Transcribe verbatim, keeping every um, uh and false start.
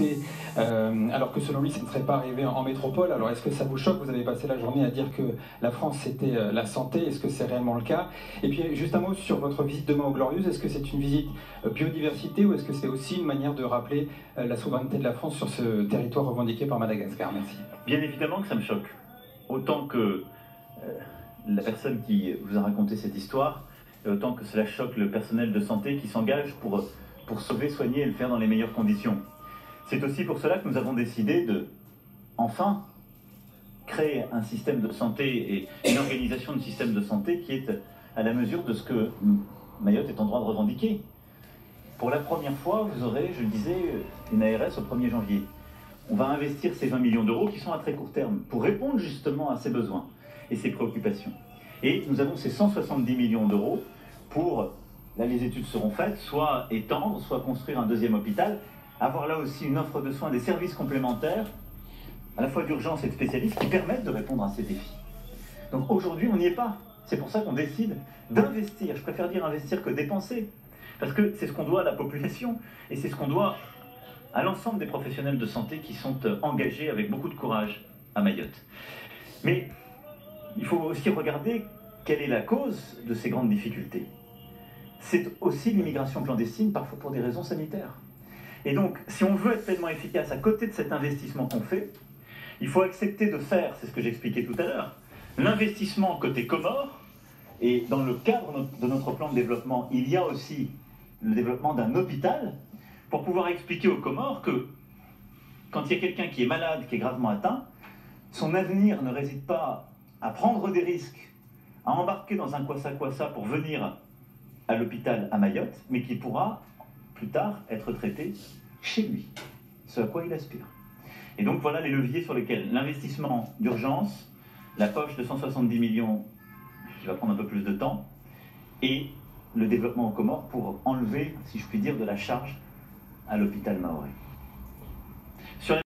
santé, euh, alors que selon lui, ça ne serait pas arrivé en, en métropole. Alors est-ce que ça vous choque? Vous avez passé la journée à dire que la France, c'était euh, la santé. Est-ce que c'est réellement le cas? Et puis, juste un mot sur votre visite demain aux Glorieuses. Est-ce que c'est une visite euh, biodiversité ou est-ce que c'est aussi une manière de rappeler euh, la souveraineté de la France sur ce territoire revendiqué par Madagascar? Merci. Bien évidemment que ça me choque. Autant que euh, la personne qui vous a raconté cette histoire, et autant que cela choque le personnel de santé qui s'engage pour, pour sauver, soigner et le faire dans les meilleures conditions. C'est aussi pour cela que nous avons décidé de, enfin, créer un système de santé et une organisation de système de santé qui est à la mesure de ce que Mayotte est en droit de revendiquer. Pour la première fois, vous aurez, je le disais, une A R S au premier janvier. On va investir ces vingt millions d'euros qui sont à très court terme pour répondre justement à ces besoins et ces préoccupations. Et nous avons ces cent soixante-dix millions d'euros pour, là les études seront faites, soit étendre, soit construire un deuxième hôpital, avoir là aussi une offre de soins, des services complémentaires, à la fois d'urgence et de spécialistes, qui permettent de répondre à ces défis. Donc aujourd'hui, on n'y est pas. C'est pour ça qu'on décide d'investir. Je préfère dire investir que dépenser. Parce que c'est ce qu'on doit à la population et c'est ce qu'on doit à l'ensemble des professionnels de santé qui sont engagés avec beaucoup de courage à Mayotte. Mais il faut aussi regarder quelle est la cause de ces grandes difficultés. C'est aussi l'immigration clandestine, parfois pour des raisons sanitaires. Et donc, si on veut être pleinement efficace à côté de cet investissement qu'on fait, il faut accepter de faire, c'est ce que j'expliquais tout à l'heure, l'investissement côté Comores, et dans le cadre de notre plan de développement, il y a aussi le développement d'un hôpital pour pouvoir expliquer aux Comores que quand il y a quelqu'un qui est malade, qui est gravement atteint, son avenir ne réside pas à prendre des risques, à embarquer dans un kwassa-kwassa pour venir à l'hôpital à Mayotte, mais qui pourra plus tard être traité chez lui, ce à quoi il aspire. Et donc voilà les leviers sur lesquels l'investissement d'urgence, la poche de cent soixante-dix millions qui va prendre un peu plus de temps, et le développement aux Comores pour enlever, si je puis dire, de la charge à l'hôpital mahorais. Sur